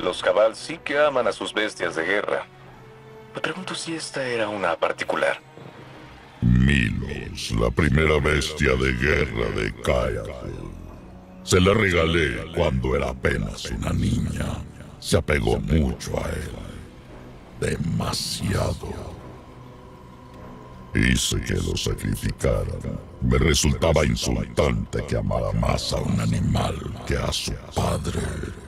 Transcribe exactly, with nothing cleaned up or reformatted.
Los Cabal sí que aman a sus bestias de guerra. Me pregunto si esta era una particular. Milos, la primera bestia de guerra de Kayako. Se la regalé cuando era apenas una niña. Se apegó mucho a él. Demasiado. Hice que lo sacrificaran. Me resultaba insultante que amara más a un animal que a su padre.